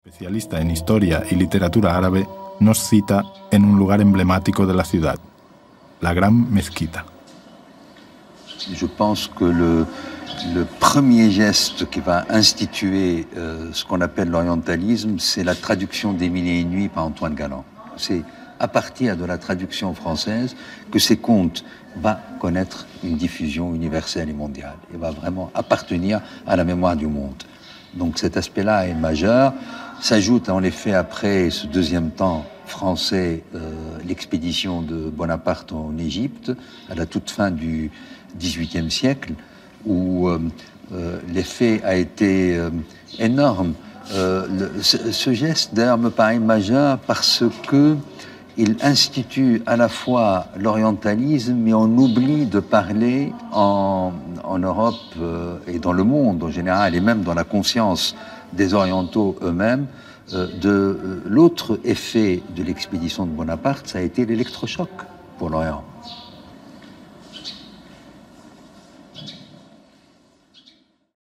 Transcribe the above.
Especialista en historia y literatura árabe, nos cita en un lugar emblemático de la ciudad, la Gran Mezquita. Je pense que le premier geste qui va instituer ce qu'on appelle l'orientalisme, c'est la traduction des Mille et une nuits par Antoine Galland. C'est à partir de la traduction française que ces contes vont connaître une diffusion universelle et mondiale et va vraiment appartenir à la mémoire du monde. Donc cet aspect-là est majeur. S'ajoute en effet après ce deuxième temps français l'expédition de Bonaparte en Égypte à la toute fin du XVIIIe siècle où l'effet a été énorme. Ce geste d'ailleurs me paraît majeur parce que il institue à la fois l'orientalisme, mais on oublie de parler en Europe et dans le monde en général, et même dans la conscience des Orientaux eux-mêmes, de l'autre effet de l'expédition de Bonaparte, ça a été l'électrochoc pour l'Orient.